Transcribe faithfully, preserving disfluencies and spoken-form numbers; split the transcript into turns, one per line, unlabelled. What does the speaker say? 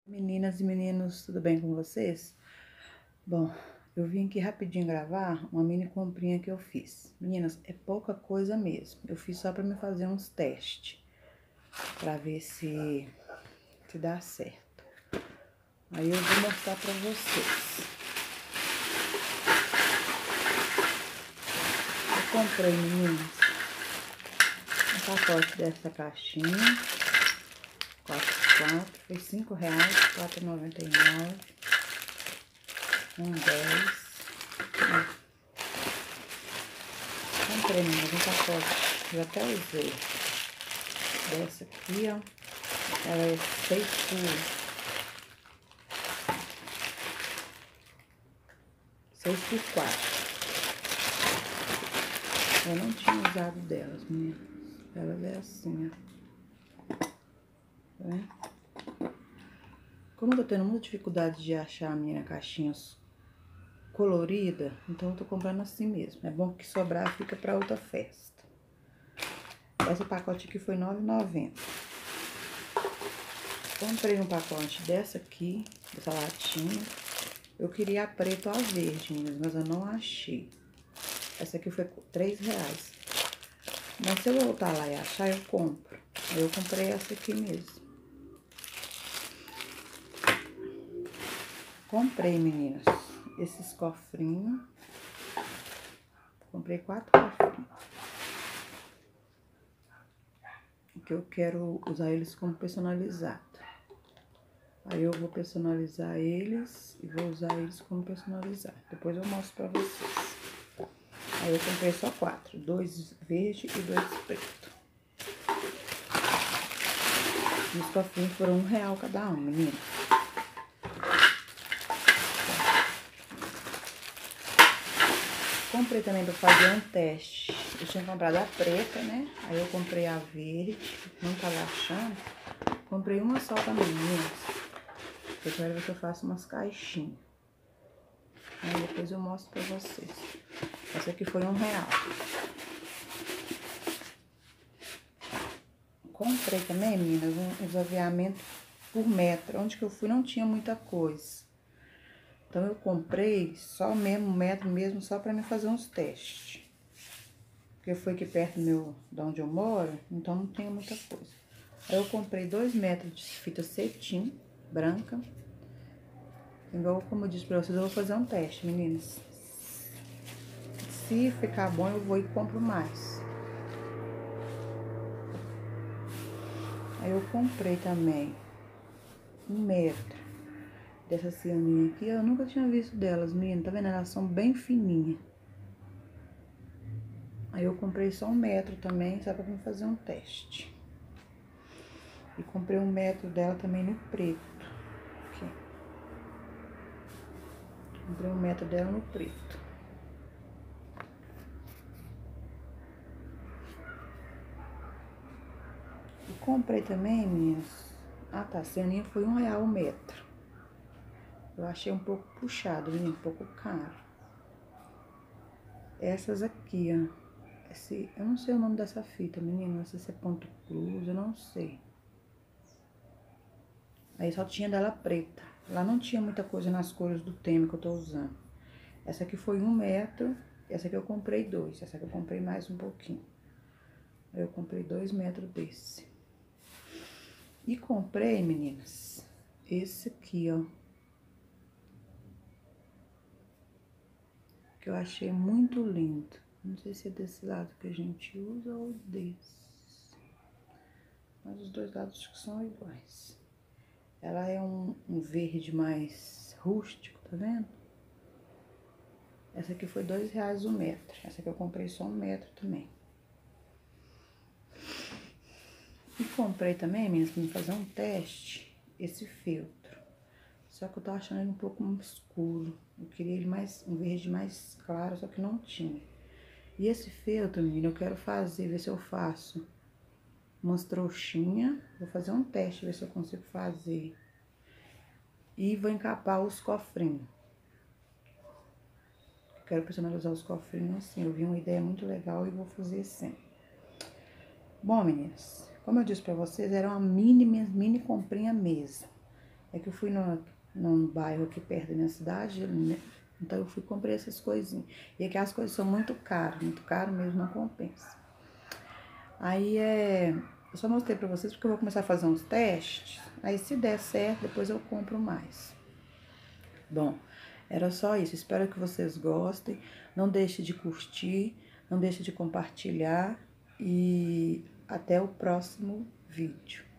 Meninas e meninos, tudo bem com vocês? Bom, eu vim aqui rapidinho gravar uma mini comprinha que eu fiz. Meninas, é pouca coisa mesmo. Eu fiz só pra me fazer uns testes, pra ver se, se dá certo. Aí eu vou mostrar pra vocês. Eu comprei, meninas, um pacote dessa caixinha, quatro por quatro, foi cinco reais, quatro reais e noventa e nove centavos. Um dez. Comprei, meninas, um pacote. Eu até usei. Dessa aqui, ó. Ela é seis por... seis por quatro. Eu não tinha usado delas, meninas. Elas é assim, ó. Tá vendo? Como eu tô tendo muita dificuldade de achar a minha caixinha colorida, então eu tô comprando assim mesmo. É bom que sobrar fica pra outra festa. Esse pacote aqui foi nove reais e noventa centavos. Comprei um pacote dessa aqui, dessa latinha. Eu queria a preta ou a verde, meninas, mas eu não achei. Essa aqui foi três reais. Mas se eu voltar lá e achar, eu compro. Aí eu comprei essa aqui mesmo. Comprei, meninas, esses cofrinhos. Comprei quatro cofrinhos. Que eu quero usar eles como personalizado. Aí eu vou personalizar eles e vou usar eles como personalizado. Depois eu mostro pra vocês. Aí eu comprei só quatro. Dois verde e dois preto. E os cofrinhos foram um real cada um, menina. Comprei também pra fazer um teste. Eu tinha comprado a preta, né? Aí eu comprei a verde. Não tava achando. Comprei uma só também, meninas. Eu quero ver se eu faço umas caixinhas. Aí depois eu mostro pra vocês. Essa aqui foi um real. Comprei também, meninas, uns aviamentos por metro. Onde que eu fui não tinha muita coisa. Então eu comprei só mesmo, metro mesmo, só pra me fazer uns testes. Porque foi aqui perto do meu, de onde eu moro, então não tinha muita coisa. Aí eu comprei dois metros de fita cetim, branca. Igual como eu disse pra vocês, eu vou fazer um teste, meninas. Se ficar bom, eu vou e compro mais. Aí eu comprei também um metro dessa cianinha aqui. Eu nunca tinha visto delas, menina. Tá vendo? Elas são bem fininhas. Aí eu comprei só um metro também, só pra me fazer um teste. E comprei um metro dela também no preto. Aqui. Comprei um metro dela no preto. E comprei também, meninas. Ah, tá. A cianinha foi um real o metro. Eu achei um pouco puxado, menina, um pouco caro. Essas aqui, ó. Esse, eu não sei o nome dessa fita, menina. Não sei se é ponto cruz, eu não sei. Aí só tinha dela preta. Lá não tinha muita coisa nas cores do tema que eu tô usando. Essa aqui foi um metro. Essa aqui eu comprei dois. Essa aqui eu comprei mais um pouquinho. Aí eu comprei dois metros desse. E comprei, meninas, esse aqui, ó. Que eu achei muito lindo. Não sei se é desse lado que a gente usa ou desse. Mas os dois lados acho que são iguais. Ela é um, um verde mais rústico, tá vendo? Essa aqui foi dois reais o metro. Essa aqui eu comprei só um metro também. E comprei também, meninas, pra me fazer um teste, esse feltro. Só que eu tô achando ele um pouco escuro. Eu queria ele mais, um verde mais claro, só que não tinha. E esse feltro, menina, eu quero fazer, ver se eu faço umas trouxinhas. Vou fazer um teste, ver se eu consigo fazer. E vou encapar os cofrinhos. Quero personalizar os cofrinhos assim. Eu vi uma ideia muito legal e vou fazer assim. Bom, meninas, como eu disse pra vocês, era uma mini, mini comprinha mesmo. É que eu fui no, num bairro aqui perto da minha cidade, né? Então eu fui e comprei essas coisinhas. E aqui as coisas são muito caras, muito caro mesmo, não compensa. Aí é... Eu só mostrei pra vocês porque eu vou começar a fazer uns testes. Aí se der certo, depois eu compro mais. Bom, era só isso. Espero que vocês gostem. Não deixe de curtir, não deixe de compartilhar. E até o próximo vídeo.